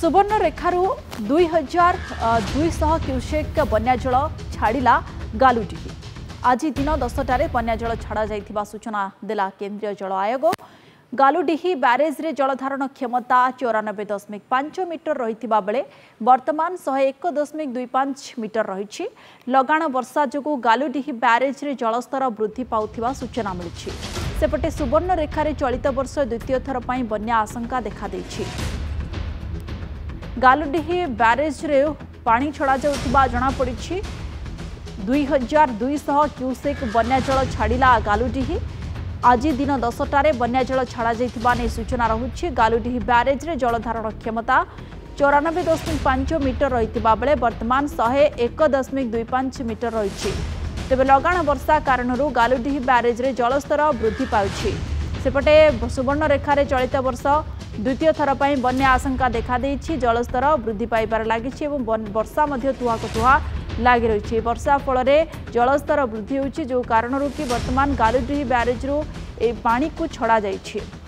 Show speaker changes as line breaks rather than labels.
सुवर्णरेखारू 2200 cusec बन्याजल छाड़ा गालुडिही। आज दिन 10टार बन्याजल छड़ा जाइथिबा सूचना देला केंद्रीय जल आयोग। गालुडिही ब्यारेज रे जलधारण क्षमता 94.5 मीटर रहिथिबा बेले वर्तमान 101.25 मीटर रही। लगाण वर्षा जोगु गालुडिही ब्यारेज रे जलस्तर वृद्धि पाउथिबा सूचना मिली। सेपटे सुवर्णरेखार चलित वर्ष द्वितीय थर पई बन्या आशंका देखा देछि। गालुडिही ब्यारेज रे पानी छड़ा जाउथिबा जणा पड़िछि। 2200 क्यूसेक बन्याजल छाड़ा गालुडिही। आज दिन 10टार बन्याजल छड़ा जाइथिबा नै सूचना रहुछि। गालुडिही ब्यारेज रे जलधारण क्षमता 94.5 मीटर रहिथिबा बेले वर्तमान 101.25 मीटर रहिछि। तेबे लगाण वर्षा कारणरू गालुडिही ब्यारेज रे जलस्तर वृद्धि पाउछि। सेपटे सुवर्णरेखार चलित वर्ष द्वितीय थर पर बन्या आशंका देखा देछि। जलस्तर वृद्धि पाइबार लागिछि एवं वर्षा मध्य तुहाको तुहा लागि रहिछि। वर्षा फल जलस्तर वृद्धि होछि जो कारणरू कि वर्तमान गालुडिही ब्यारेज रू ए पानी को छड़ा जाइछि।